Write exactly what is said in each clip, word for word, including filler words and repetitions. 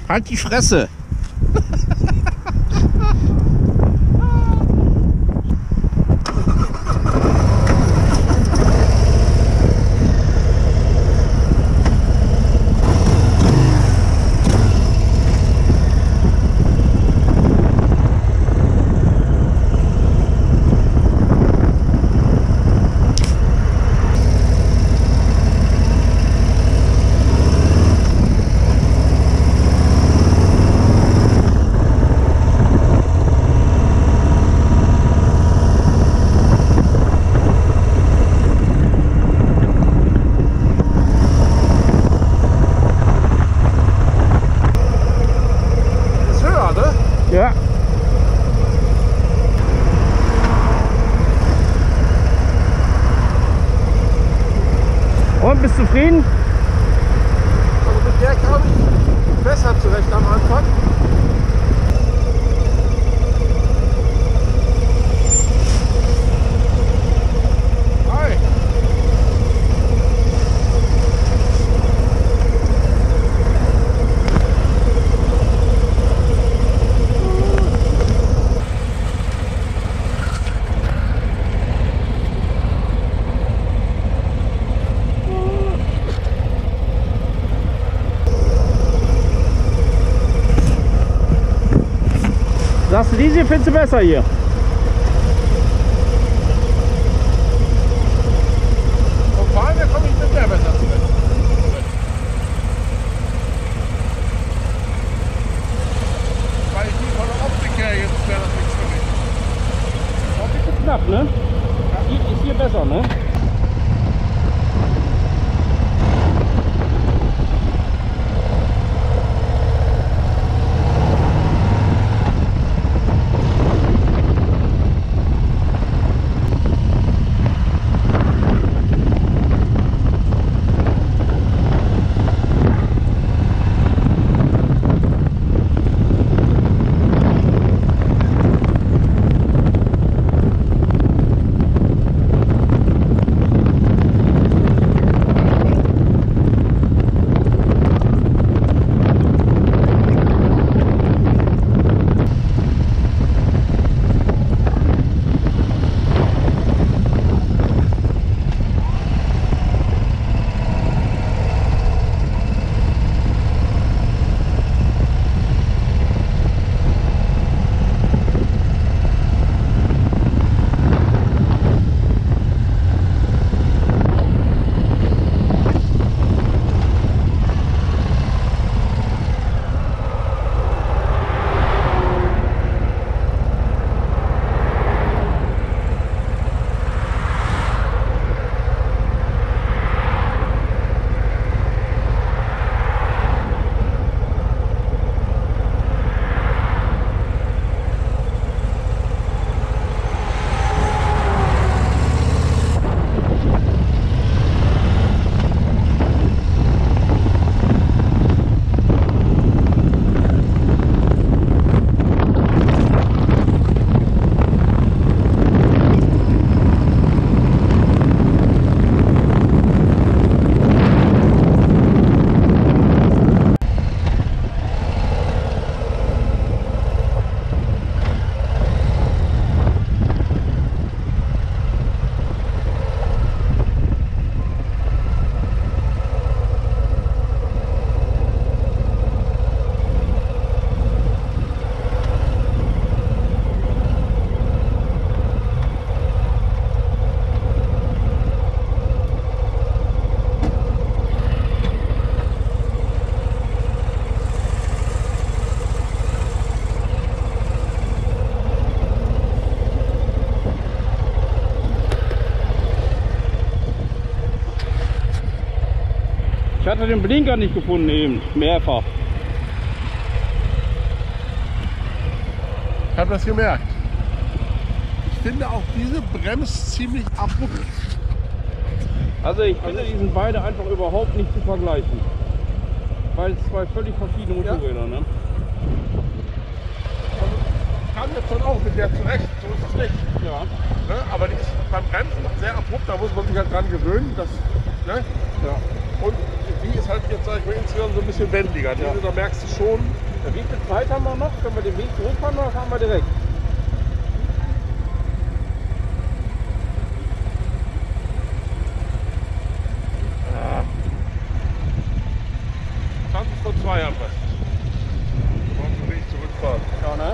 Halt die Fresse! Ja. Und bist du zufrieden? Also mit der kam ich besser zurecht am Anfang. Hi. Sagst du, diese findest du besser hier? Vom Fahren her komme ich mit der besser zurecht. Weil ich die von der Optik her jetzt wäre das nichts für mich. Optik ist knapp, ne? Hier ist hier besser, ne? Ich hatte den Blinker nicht gefunden eben, mehrfach. Ich habe das gemerkt. Ich finde auch diese bremst ziemlich abrupt. Also ich finde, die sind beide einfach überhaupt nicht zu vergleichen. Weil es zwei völlig verschiedene Motorräder, ne? Also, ich kam jetzt schon auch mit der zurecht, so ist es nicht. Ja. Ne? Aber die ist beim Bremsen sehr abrupt, da muss man sich halt dran gewöhnen. Dass, ne? Ja. Und die ist halt jetzt, sag ich mal, insgesamt so ein bisschen wendiger. Ja. Da merkst du schon. Ja, wie viel Zeit haben wir noch? Können wir den Weg zurückfahren oder fahren wir direkt? zwanzig vor zwei haben wir es. Wir wollen den Weg zurückfahren. Ja, ne?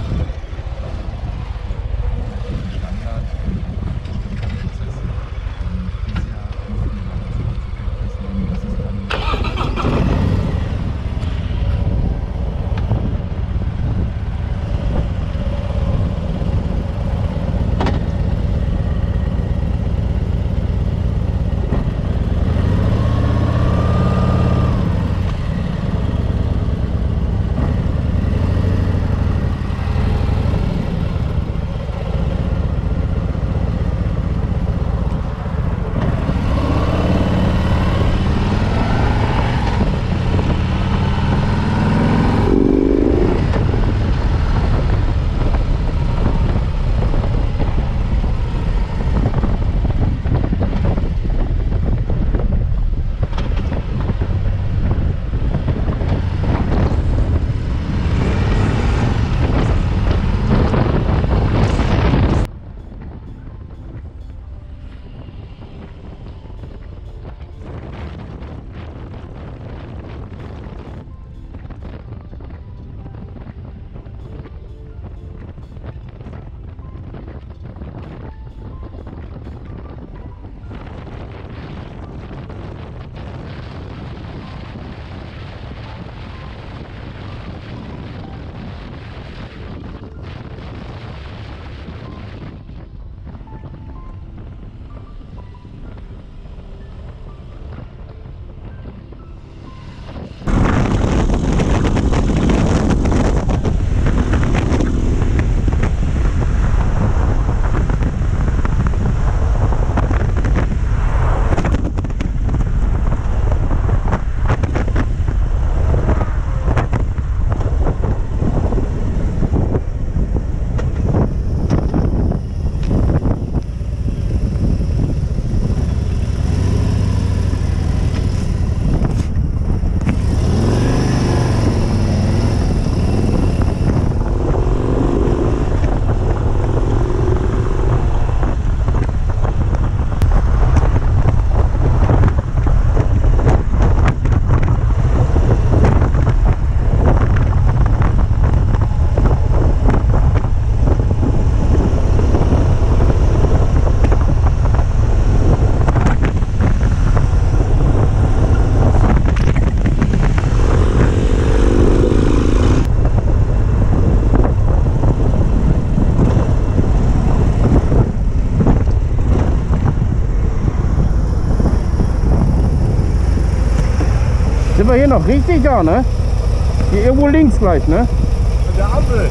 Sind wir hier noch richtig? Ja, ne? Hier irgendwo links gleich, ne? An der Ampel.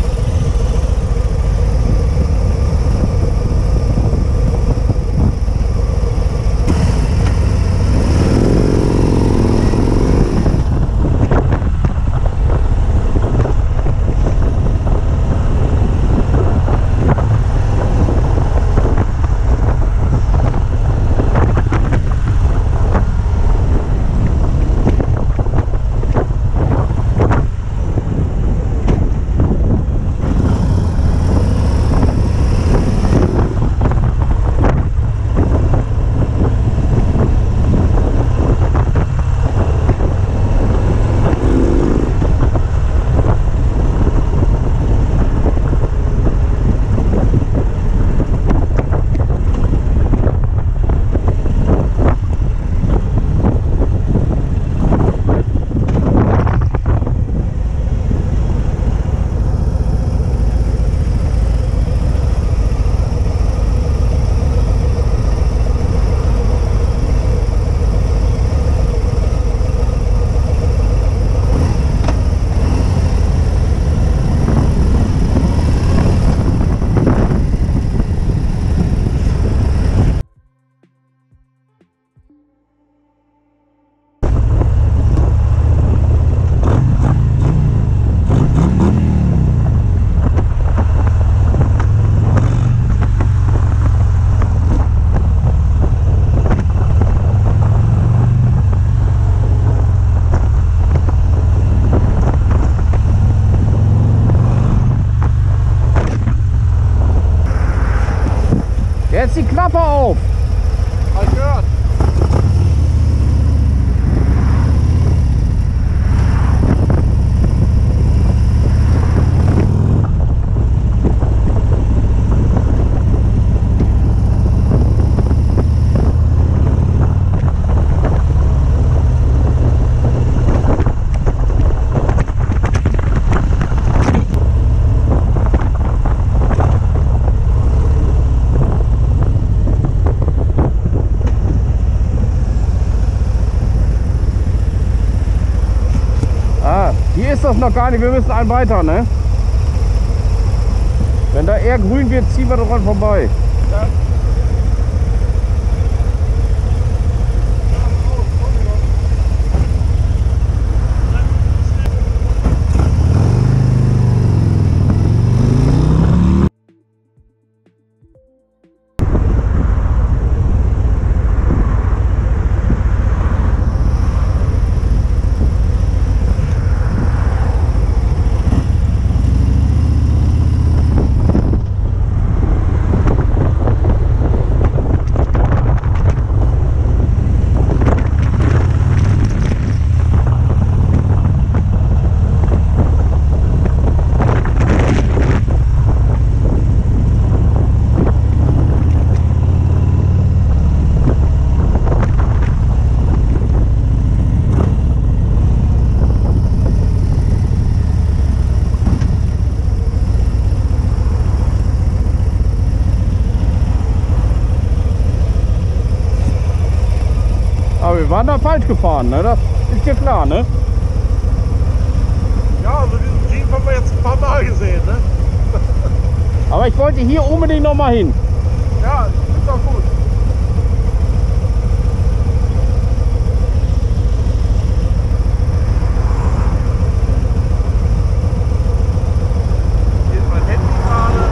viel ist das noch gar nicht. Wir müssen einen weiter, ne? Wenn da eher grün wird, ziehen wir daran vorbei. Ja. Aber wir waren da falsch gefahren, ne? Das ist dir klar, ne? Ja, also diesen Jeep haben wir jetzt ein paar Mal gesehen, ne? Aber ich wollte hier unbedingt noch mal hin. Ja, ist doch gut. Hier ist mein Handy gerade.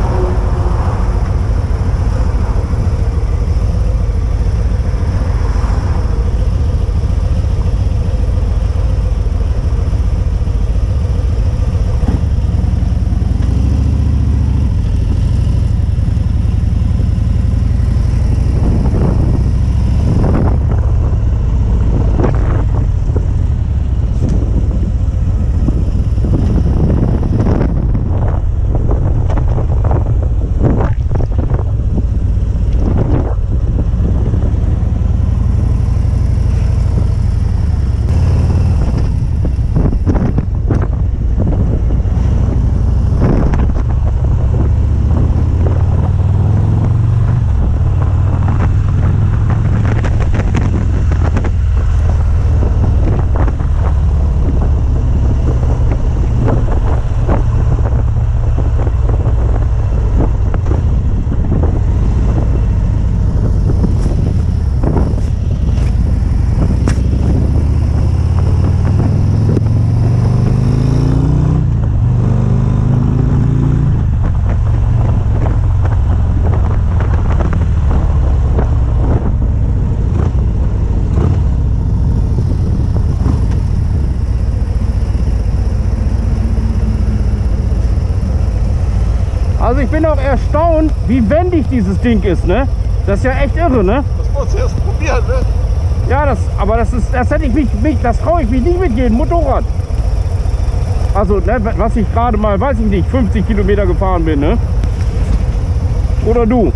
Also ich bin auch erstaunt, wie wendig dieses Ding ist, ne? Das ist ja echt irre, ne? Das muss ich erst probieren, ne? Ja, das, aber das ist, das hätte ich mich, mich das traue ich mich nicht mit jedem Motorrad. Also, ne, was ich gerade mal, weiß ich nicht, fünfzig Kilometer gefahren bin, ne? Oder du?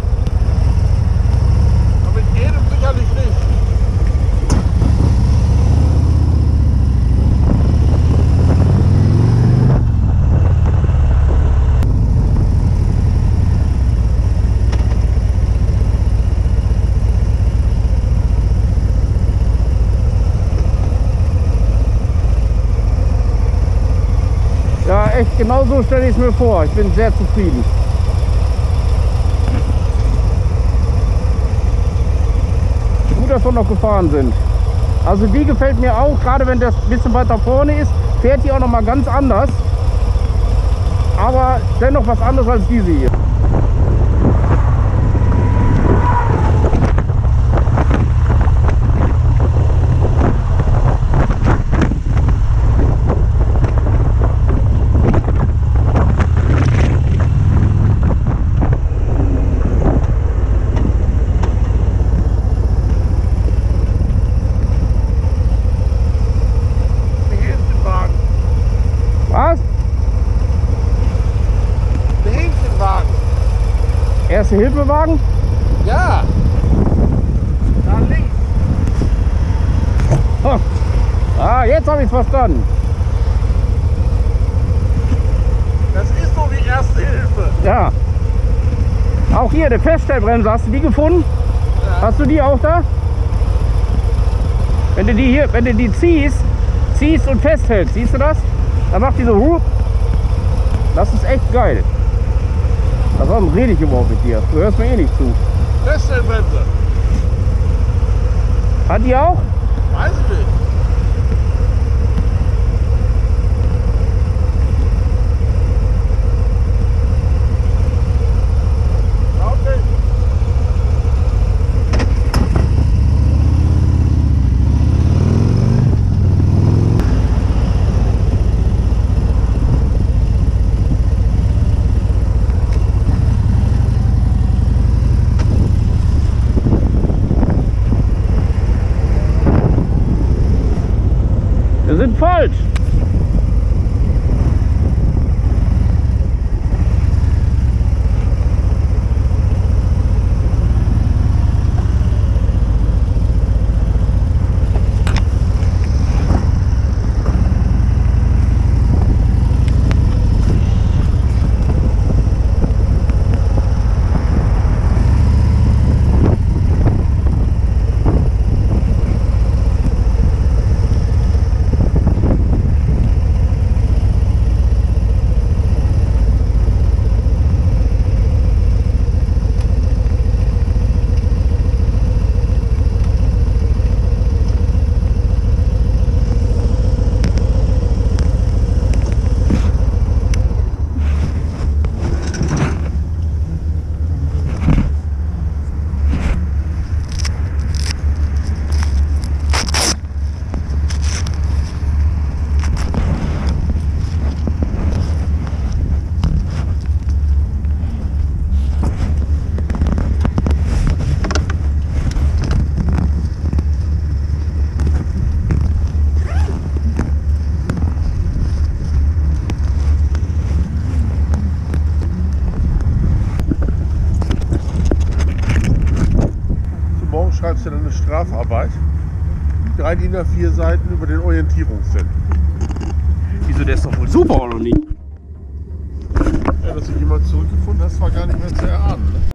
Aber mit jedem sicherlich nicht. Ja, echt, genau so stelle ich es mir vor. Ich bin sehr zufrieden. Gut, dass wir noch gefahren sind. Also die gefällt mir auch, gerade wenn das ein bisschen weiter vorne ist, fährt die auch noch mal ganz anders. Aber dennoch was anderes als diese hier. Was? Der Hähnchenwagen. Erste Hilfewagen? Ja. Da links. Oh. Ah, jetzt habe ich es verstanden. Das ist so die erste Hilfe. Ja. Auch hier, der Feststellbremse, hast du die gefunden? Ja. Hast du die auch da? Wenn du die hier, wenn du die ziehst, ziehst und festhältst, siehst du das? Da macht die so Hup. Das ist echt geil. Warum rede ich überhaupt mit dir? Du hörst mir eh nicht zu. Feststellbremse. Hat die auch? Weiß ich nicht. Okay. Wir sind falsch. Schreibst du dann eine Strafarbeit, drei D I N A vier Seiten über den Orientierungssinn. Wieso, der ist doch wohl super, oder nicht? Ja, dass du jemand zurückgefunden hast, war gar nicht mehr zu erahnen. Ne?